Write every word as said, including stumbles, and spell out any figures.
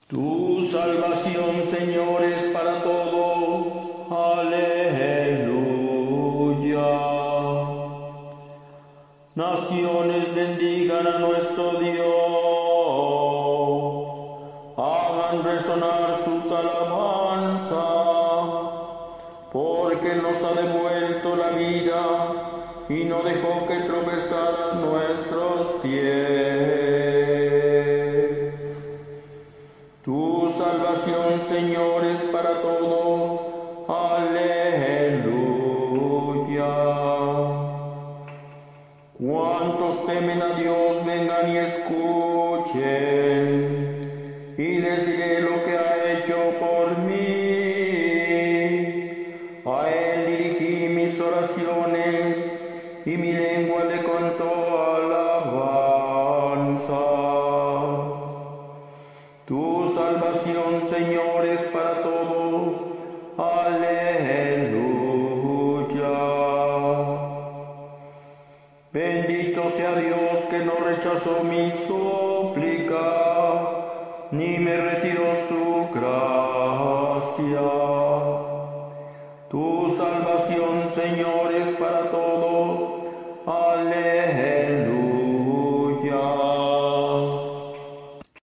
Tu salvación, Señor, es para todos. Aleluya. Naciones bendigan a nuestro Dios. Hagan resonar sus alabanzas, porque nos ha devuelto la vida y no dejó que tropezaran nuestros pies. Tu salvación, Señor, es para todos. Aleluya. Cuantos temen a Dios, vengan y escuchen, y les diré lo que ha hecho por mí. A Él dirigí mis oraciones, y mi lengua le contó alabanza. Tu salvación, Señor, es para todos. Aleluya. Bendito sea Dios que no rechazó mi súplica, ni me retiró su gracia. Tu salvación, Señor,